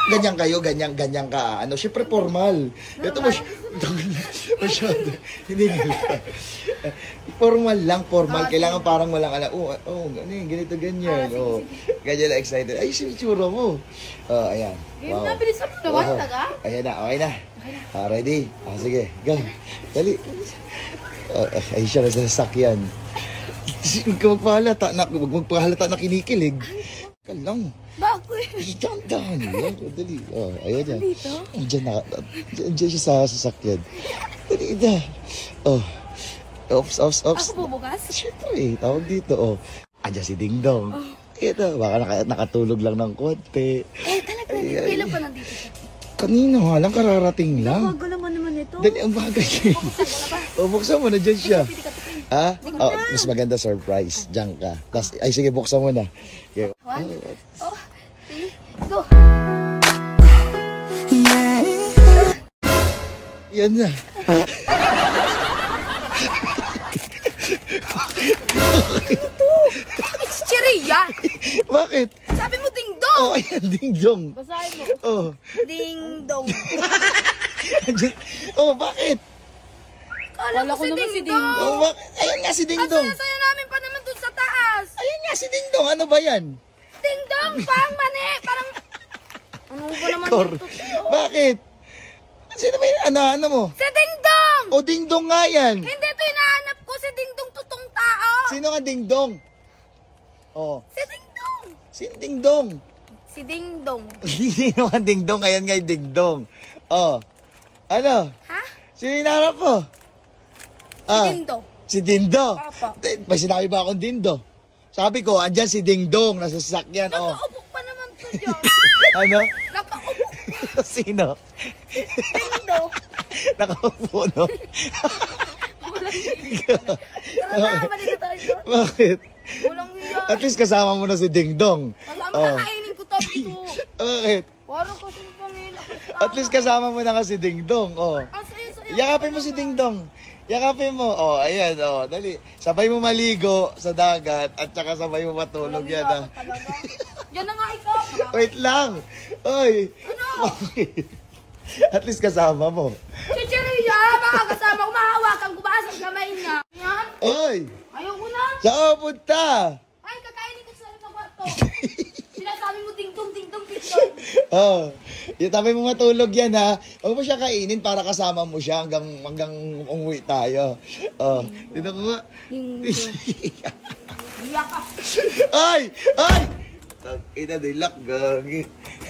ganyan kayo, ganyan ka. Ano, syempre formal. Ito masyado. Hindi ka. Formal lang, formal. Kailangan parang walang alam. Ano yun, ganito, ganyan. Ganyan na excited. Ay, si itsura mo. Ayan. Game na, bilisan mo naman, taga. Ayan na, okay na. Ready? Sige, go. Dali. Ay, siya na sa sasakyan. Magpahalata na kinikilig. Kalang. Bakit? Dahan lang. Dali. Ayan yan. Dito? Diyan siya sa sasakyan. Dali na. Ops. Ako bubukas? Siyempre, tawag dito. Andiyan si Ding Dong. Ito, baka nakatulog lang ng konti. Talaga. Kailan pa nandito siya? Kanina nga lang, kararating lang. Bago naman ito. Dali, ang bagay. Buksan mo na dyan siya. Mas maganda surprise. Diyan ka. Ay, sige, buksan mo na. Okay. 1, 2, 3, go! Yan na. It's Chiria! Bakit? Sabi mo ding-dong! Ayan, Ding Dong. Basahin mo. Ding-dong. Bakit? Kala ko si ding-dong. Bakit? Ayan nga si Ding Ang Dong. saya-saya namin pa naman dun sa taas. Ayan nga si Ding Dong. Ano ba yan? Ding-dong! Parang mani! Parang... Ano ba naman ito? Bakit? Sino ba yung ano mo? Si Ding-dong! O Ding Dong nga yan. Hindi ito hinahanap ko. Si Ding-dong totoong tao. Sino nga Ding Dong? Si Ding-dong. Si Ding Dong. Si Ding-dong. Sino nga Ding Dong? Ayan nga yung Ding Dong. Ano? Ha? Sino hinahanap mo? Si Ding-dong. Si Dindo. Papa. May sinabi ba akong Dindo? Sabi ko, andyan si Ding Dong, nasa sasakyan. Nakaupo pa naman to dyan. Ano? Nakaupo. Sino? Ding-dong. Nakaupo, no? Tara na, malito tayo doon. Bakit? Walang hiya. At least kasama mo na si Ding Dong. Kasama kakainin ko tabi ko. Bakit? Parang kasi pangila. At least kasama mo na kasi Ding Dong. Saya-saya. Yakapin mo si Ding Dong. Yakapin mo. Ayan, dali. Sabay mo maligo sa dagat at saka sabay mo matulog yan, Talaga. Yan na nga ikaw. Wait lang. Oy. Ano? At least kasama mo. Si Chiria, baka kasama ko, mahawakan ko ba sa kamay niya. Yan. Oy. Ayoko na. Saan ka punta? Ay, kakainin ko sa kwarto. Sinasabi mo ding-dong, ding-dong, ding-dong. Yung tabi mo matulog yan, ha. Huwag mo siya kainin para kasama mo siya hanggang umuwi tayo. Dito ko nga. Iyak ka. Ay! Ina, nilak, gagi.